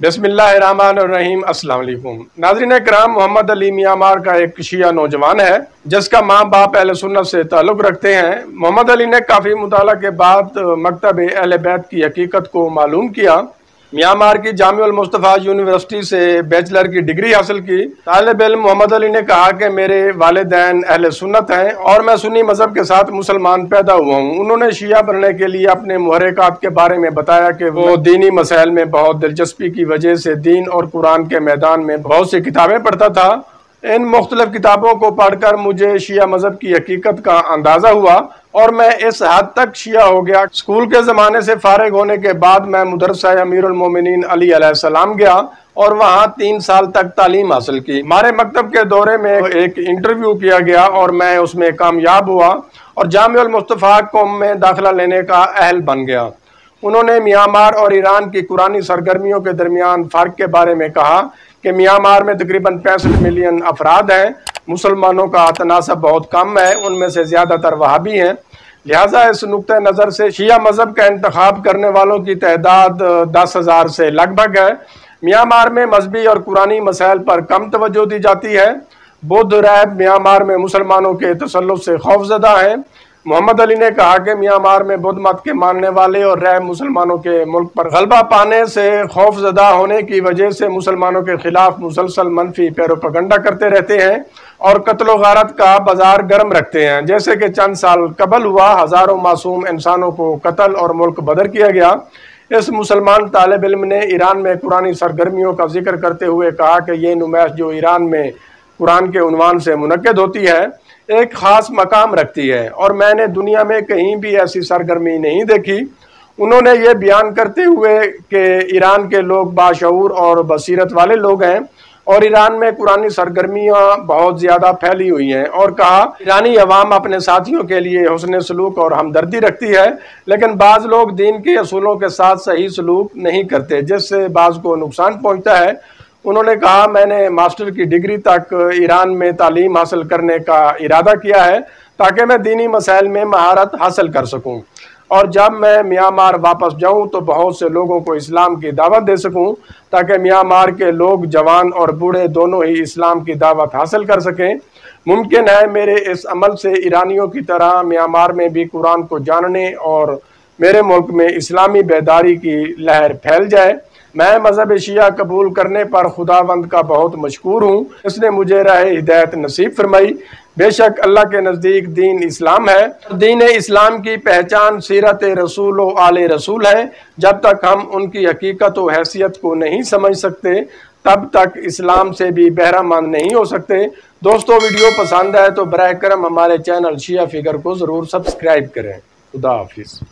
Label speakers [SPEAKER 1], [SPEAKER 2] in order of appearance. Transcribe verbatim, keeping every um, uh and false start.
[SPEAKER 1] بسم اللہ الرحمن الرحیم۔ السلام علیکم ناظرین کرام، محمد علی میاں مار کا ایک شیعہ نوجوان ہے جس کا ماں باپ اہل سنت سے تعلق رکھتے ہیں۔ محمد علی نے کافی مطالعہ کے بعد مکتب اہل بیت کی حقیقت کو معلوم کیا۔ میاں مار کی جامع المصطفیٰ یونیورسٹی سے بیچلر کی ڈگری حاصل کی۔ طالب علم محمد علی نے کہا کہ میرے والدین اہل سنت ہیں اور میں سنی مذہب کے ساتھ مسلمان پیدا ہوا ہوں۔ انہوں نے شیعہ بننے کے لیے اپنے محرکات کے بارے میں بتایا کہ وہ دینی مسائل میں بہت دلچسپی کی وجہ سے دین اور قرآن کے میدان میں بہت سی کتابیں پڑھتا تھا۔ ان مختلف کتابوں کو پڑھ کر مجھے شیعہ مذہب کی حقیقت کا اندازہ ہوا اور میں اس حد تک شیعہ ہو گیا۔ اسکول کے زمانے سے فارغ ہونے کے بعد میں مدرسہ امیر المومنین علی علیہ السلام گیا اور وہاں تین سال تک تعلیم حاصل کی۔ ہمارے مکتب کے دورے میں ایک انٹرویو کیا گیا اور میں اس میں کامیاب ہوا اور جامع المصطفیٰ قوم میں داخلہ لینے کا اہل بن گیا۔ انہوں نے میاں مار اور ایران کی قرآنی سرگرمیوں کے درمیان فرق کے بارے میں کہا کہ میاں مار میں تقریباً پینسٹھ ملین افراد ہیں، مسلمانوں کا تناسب بہت کم ہے، ان میں سے زیادہ تر وہابی ہیں، لہٰذا اس نقطہ نظر سے شیعہ مذہب کا انتخاب کرنے والوں کی تعداد دس ہزار سے لگ بھگ ہے۔ میاں مار میں مذہبی اور قرآنی مسائل پر کم توجہ دی جاتی ہے۔ بدھ راہب میاں مار میں مسلمانوں کے تسلط سے خوف زدہ ہیں۔ محمد علی نے کہا کہ میاں مار میں بدھ مت کے ماننے والے اور راہب مسلمانوں کے ملک پر غلبہ پانے سے خوف زدہ ہونے کی وجہ سے مسلمانوں کے خلاف مسلسل منفی پیروپگنڈا کرتے رہتے ہیں اور قتل و غارت کا بازار گرم رکھتے ہیں، جیسے کہ چند سال قبل ہوا، ہزاروں معصوم انسانوں کو قتل اور ملک بدر کیا گیا۔ اس مسلمان طالب علم نے ایران میں قرآنی سرگرمیوں کا ذکر کرتے ہوئے کہا کہ یہ نمائش جو ایران میں قرآن کے عنوان سے منعقد ہوتی ہے ایک خاص مقام رکھتی ہے اور میں نے دنیا میں کہیں بھی ایسی سرگرمی نہیں دیکھی۔ انہوں نے یہ بیان کرتے ہوئے کہ ایران کے لوگ باشعور اور بصیرت والے لوگ ہیں اور ایران میں قرآنی سرگرمیاں بہت زیادہ پھیلی ہوئی ہیں اور کہا ایرانی عوام اپنے ساتھیوں کے لیے حسن سلوک اور ہمدردی رکھتی ہے، لیکن بعض لوگ دین کے اصولوں کے ساتھ صحیح سلوک نہیں کرتے جس سے بعض کو نقصان پہنچتا ہے۔ انہوں نے کہا میں نے ماسٹر کی ڈگری تک ایران میں تعلیم حاصل کرنے کا ارادہ کیا ہے تاکہ میں دینی مسائل میں مہارت حاصل کر سکوں اور جب میں میاں مار واپس جاؤں تو بہت سے لوگوں کو اسلام کی دعوت دے سکوں تاکہ میاں مار کے لوگ جوان اور بوڑھے دونوں ہی اسلام کی دعوت حاصل کر سکیں۔ ممکن ہے میرے اس عمل سے ایرانیوں کی طرح میاں مار میں بھی قرآن کو جاننے اور میرے ملک میں اسلامی بیداری کی لہر پھیل جائے۔ میں مذہب شیعہ قبول کرنے پر خداوند کا بہت مشکور ہوں، اس نے مجھے راہ ہدایت نصیب فرمائی۔ بے شک اللہ کے نزدیک دین اسلام ہے۔ دین اسلام کی پہچان سیرت رسول و آل رسول ہے۔ جب تک ہم ان کی حقیقت و حیثیت کو نہیں سمجھ سکتے تب تک اسلام سے بھی بہرہ مند نہیں ہو سکتے۔ دوستو ویڈیو پسند ہے تو براہ کرم ہمارے چینل شیعہ فگر کو ضرور سبسکرائب کریں۔ خدا حافظ۔